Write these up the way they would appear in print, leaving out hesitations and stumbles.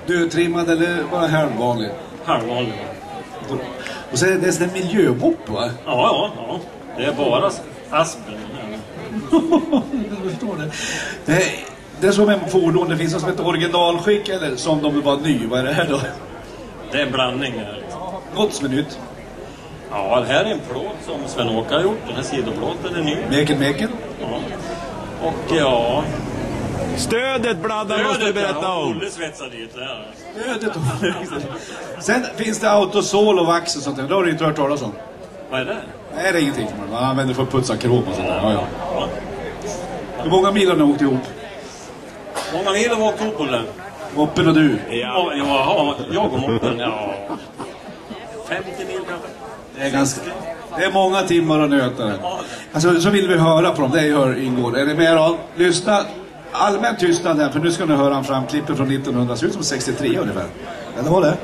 Dödtrimmad eller bara halvvanlig? Halvvanlig. Och så är det en miljömopp, va? Ja. Det är bara aspen. Jag förstår det. Det är som en fordon, det finns som ett originalskick eller som de var ny. Vad är det här då? Det är en blandning här. Något som är nytt. Ja, det här är en plåt som Sven-Åke har gjort. Den här sidoplåten är ny. Mäken. Ja. Och ja... Stödet, Bladdan, måste du berätta om. Olle svetsar dit där. Stödet. Sen finns det autosol och vax och sånt där. Det har du inte hört talas om. Vad är det? Nej, det är ingenting som man använder för att putsa krom och sånt där. Ja. Hur många mil har ni åkt ihop? Många mil har vi åkt ihop på det. Moppen och du? Ja, jag och moppen, ja. 50 mil kanske. Det är många timmar att nöta det. Alltså, så vill vi höra på dem. Det ingår. Är ni med då? Lyssna. Allmän tystnad här, för nu ska ni höra en framklippet från 1900. Ser ut som 63 ungefär. Ja, det var det.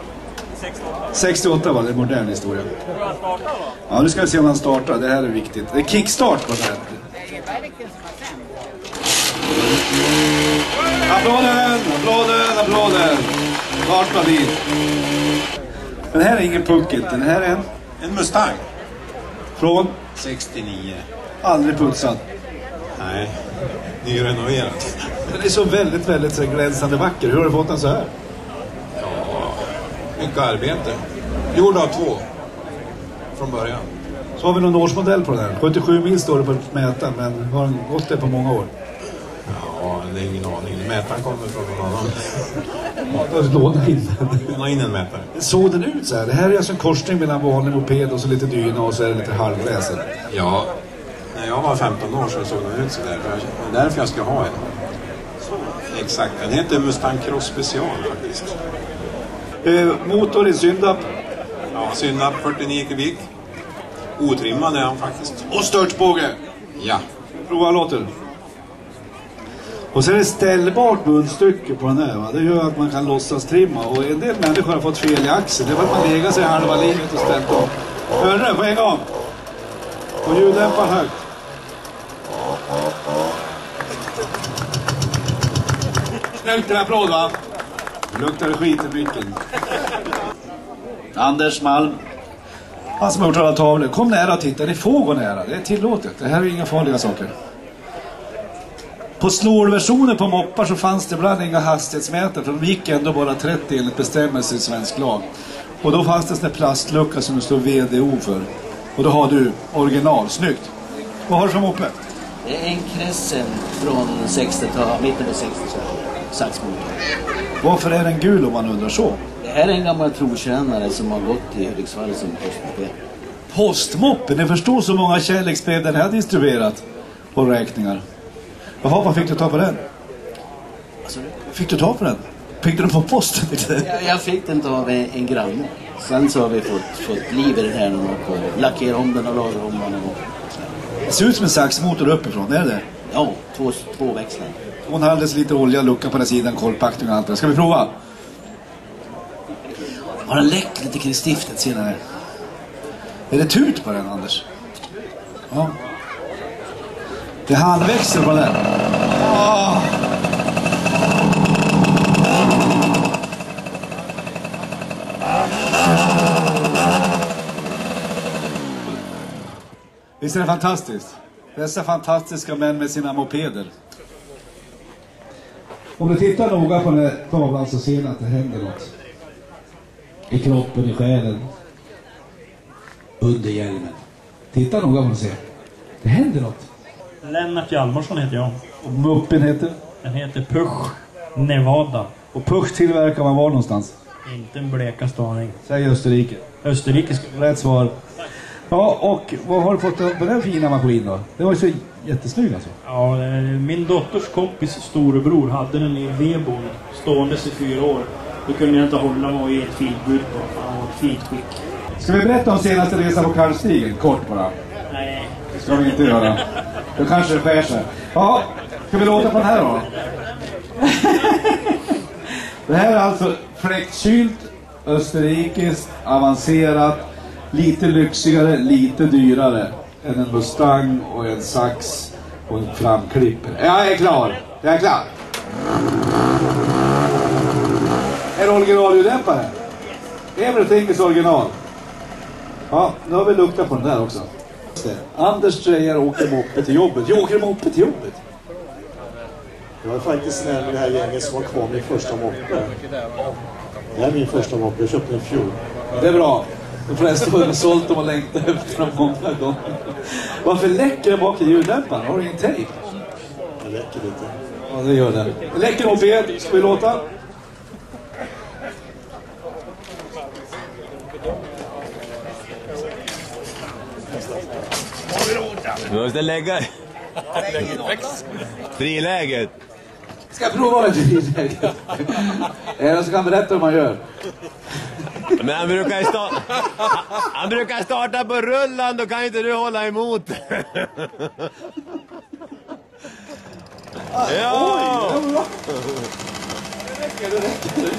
68 var det, en modern historia. Ja, nu ska vi se om han startar. Det här är viktigt. Det är kickstart på det här. Applåder. Starta dit. Den här är ingen pucket. Den här är en Mustang. Från? 69. Aldrig putsad. Nej, nyrenoverad. Den är så väldigt, väldigt så glänsande vacker. Hur har du fått den så här? Ja, mycket arbete. Gjord av 2. Från början. Så har vi någon årsmodell på den här. 77 mil står det på mätaren, men har den gått det på många år? Ja, det är ingen aning. Mätaren kommer från någon annan. Ja, låna in en mätare. Såg den ut så här? Det här är alltså en korsning mellan vanlig moped och så lite dyna och så är det lite halvräsen. Ja, när jag var 15 år så såg den ut så där. Det är därför jag ska ha en. Exakt, den heter Mustang Cross Special faktiskt. Motor i Syndap. Ja, Syndap 49 kubik. Otrimmad är han faktiskt. Och störtbåge. Ja. Prova låten. Och så är det ställbart munstycke på den här, va? Det gör att man kan låtsas trimma. Och en del människor har fått fel i axeln. Det var att man lägger sig halva livet och ställt om. Hör det på en gång. Och ljuddämpar högt. Snyggt en applåd, va? Det luktar skit i micken. Anders Malm. Han som har gjort alla tavlor. Kom nära och titta. Det får gå nära. Det är tillåtet. Det här är inga farliga saker. På snålversioner på moppar så fanns det ibland inga hastighetsmätare. För de gick ändå bara 30 enligt bestämmelser i svensk lag. Och då fanns det en sån där plastlucka som det står VDO för. Och då har du original. Snyggt. Vad har du för moppe? Det är en Crescent från 60-talet, mitten på 60-talet. Saxmotor. Varför är den gul om man undrar så? Det här är en gammal trotjänare som har gått i Hudiksvall som postmoppe. Postmoppen? Jag förstår så många kärleksbrev den här distribuerat. Och räkningar. Jaha, vad fick du ta på den? Alltså, fick du ta på den? Fick du den på posten? Jag fick den av en granne. Sen så har vi fått liv i den här och lackera om den och laga om den. Det ser ut som en saxmotor uppifrån, är det? Ja, två växlar. 1,5 deciliter olja, lucka på den sidan, kolpackning och allt det. Ska vi prova? Har den läckt lite kring stiftet senare? Är det tut på den, Anders? Ja. Det är handväxel på den. Åh! Visst är det fantastiskt? Dessa fantastiska män med sina mopeder. Om du tittar noga på den här tavlan så ser du att det händer något. I kroppen, i själen. Under hjälmen. Titta noga på det och se. Det händer något. Lennart Hjalmarsson heter jag. Och muppen heter? Den heter Puch Nevada. Och Puch tillverkar man var någonstans? Inte en blekaste aning. Säg Österrike. Österrike. Rätt svar. Ja, och vad har du fått på den fina maskinen då? Det var ju så jättesnygg alltså. Ja, min dotters kompis storebror hade den i vedbon ståendes i 4 år. Då kunde jag inte hålla mig och ge ett fint bud på. Han var ett fint skick. Ska vi berätta om senaste resan på Karlstigen? Kort bara. Nej. Det ska vi inte göra. Då kanske det skär sig. Ja, ska vi låta på den här då? Det här är alltså fläktkylt, österrikiskt, avancerat, lite lyxigare, lite dyrare än en Mustang och en sax och en framklipper. Jag är klar. Jag är klar. En originalljuddämpare. Everything is original. Ja, nu har vi luktat på den där också. Anders Dreyer åker moppe till jobbet. Jag åker moppe till jobbet. Jag är faktiskt snäll med det här gänget som har kvar min första moppe. Det är min första moppe, jag köpte den i fjol. Det är bra. De flesta har sålt dem och längtat efter dem många gånger. Varför läcker det bak i ljuddämparen? Har du ingen tejp? Det läcker lite. Ja, det gör det. Det läcker moped. Ska vi låta? Du måste lägga friläget. Ska jag prova det friläget? Jag ska berätta hur man gör. Men han brukar starta på rullan, då kan inte du hålla emot. Ja! Oj, det räcker.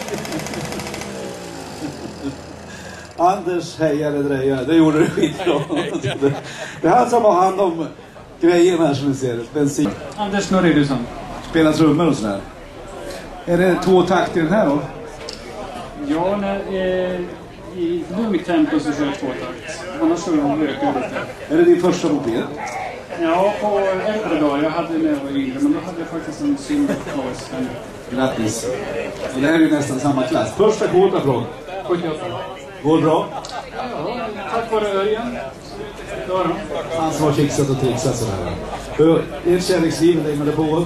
Anders hejade drejade, det gjorde det skitbra. Det är han som har hand om grejerna här som ni ser. Bensin. Anders Norridusson. Spelar trummor och sådär. Är det 2 takt i den här då? Ja, i lugnt tempo så kör jag 2 takt. Annars så ökar lite. Är det din första moped? Ja, på äldre dagar. Jag hade när jag var yngre, men då hade jag faktiskt en Silver Cross. Grattis. Och det här är ju nästan samma klass. Första kvota från 78. Går bra. Ja, tack vare Örjan. Han som har fixat och trixat sådär. Hur är ett kärleksliv med dig med det på?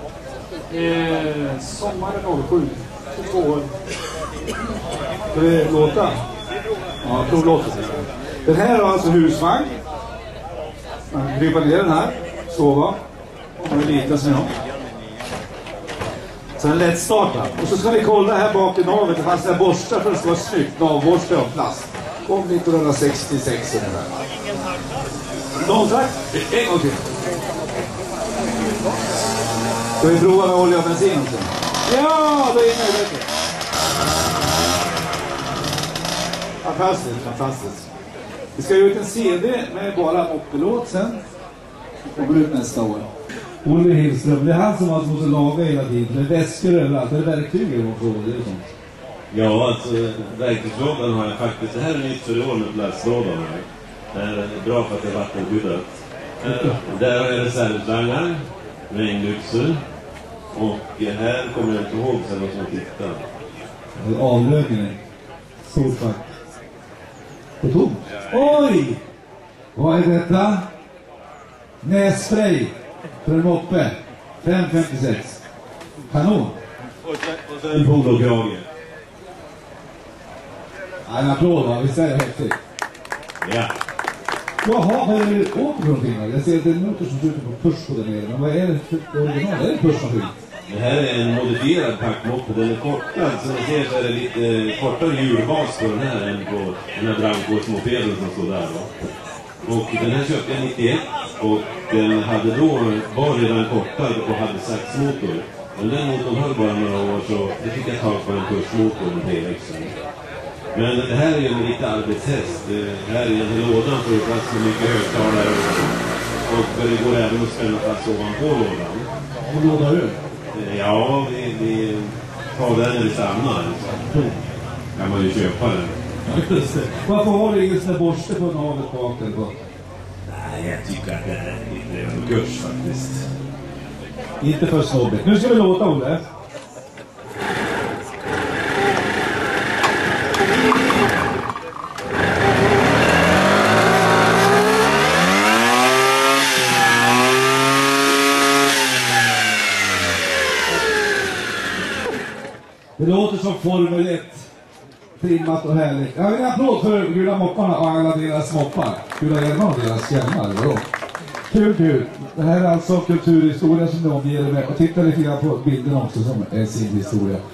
Sommaren 07. 22 år. Ska vi låta? Ja, provlåta. Den här är alltså husvagn. Krypa ner den här. Sova. Den är liten som jag. Så den är lätt starta. Och så ska vi kolla här bak i navet. Det fanns där borstar för att det ska vara snyggt. Navborste av plast. Kom 1966 eller där. Någon tack. En gång till. Ska vi prova med olja och bensin också? Ja, då är det möjligt. Fantastiskt, fantastiskt. Vi ska ut en CD med bara moppelåt sen. Det kommer ut nästa år. Olle Hillström, det är han som alltså måste laga hela tiden. Det är väskor överallt, det är verktyg eller vad frågar det är sånt. Ja, alltså verktygslådan har jag faktiskt. Det här är nytt för i år med plastlådan. Det är bra för att det är vattenskyddat. Där är reservslangar, regnlyxor. Och här kommer jag inte ihåg sen vad som tittar. Avlögning. Stort fack. På tomt. Oj! Vad är detta? Nässpray. För en moppe. 5,56. Kanon. Och så en polokrage. En applåd va? Visst är det häftigt? Ja. Jaha, vad är det åt för någonting? Jag ser att det är en motor som skjuter på push på den nere. Men vad är det för original? Är det en pushmaskin? Det här är en modifierad packmoppe. Den är kortad. Som ni ser så är det lite kortare hjulbas på den här än på den här brandkårsmopeden som står där. Och den här köpte jag 91. Och den hade då var redan kortad och hade saxmotor. Men den motorn höll bara några år så det fick jag tag på en pushmotor med T-växeln. Men det här är ju en lite arbetshäst. Det här är en lådan för plats med mycket högtalare. Och det går även att spänna plats ovanpå lådan. Och låda ut? Ja, vi tar den när vi stannar. Kan man ju köpa den. Varför har du ingen sån där borste på navet bak eller på? Nej, jag tycker att det är lite kurs faktiskt. Inte för snobbigt. Nu ska vi låta Olle. Det låter som Formel 1. Trimmat och härligt. Jag vill en applåd för gula mopparna och alla deras moppar. Gula hjälmar och deras hjälmar. Vadå? Kul, kul. Det här är alltså kulturhistoria som de omger med. Och titta lite grann på bilderna också som är sin historia.